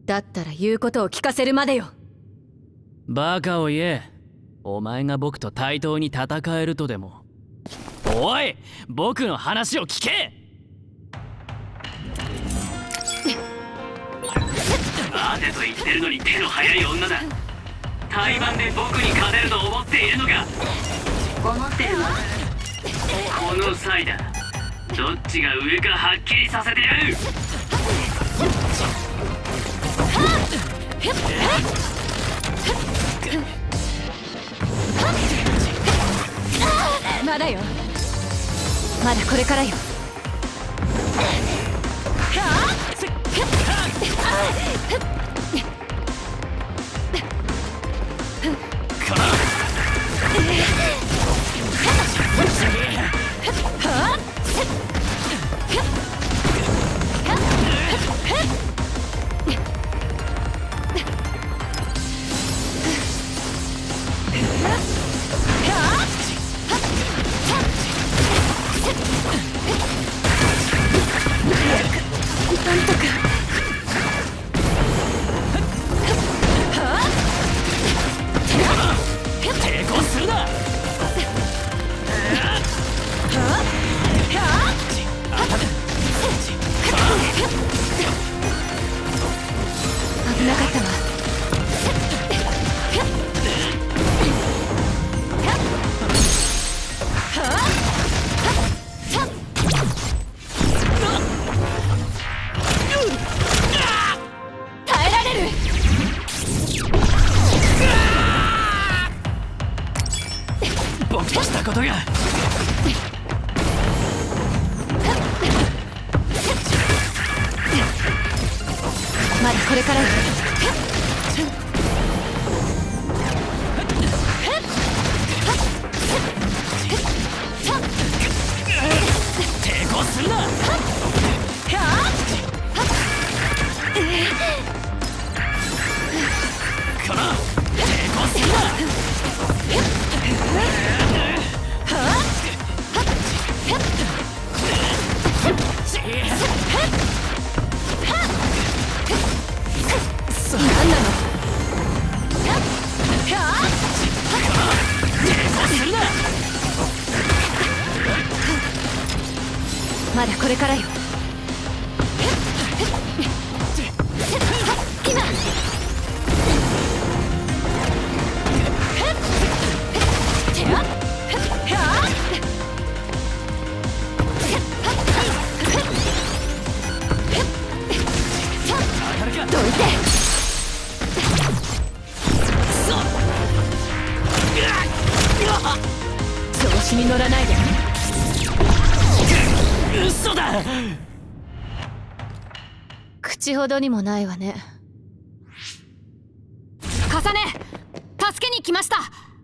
だったら言うことを聞かせるまでよ。 バカを言え。お前が僕と対等に戦えるとでも。おい、僕の話を聞け。 待てと言ってるのに手の速い女だ。対バンで僕に勝てると思っているのか。思ってるわ。この際だ。どっちが上かはっきりさせてやる。 まだよ、まだこれからよ。 抵抗するな。 危なかったわ。耐えられる。 僕としたことが。 まだこれからよ。 抵抗するな。こら、抵抗するな。 何なの。まだこれからよ。今。どいて。調子に乗らないで。 嘘だ。 口ほどにもないわね。 重ね、助けに来ました。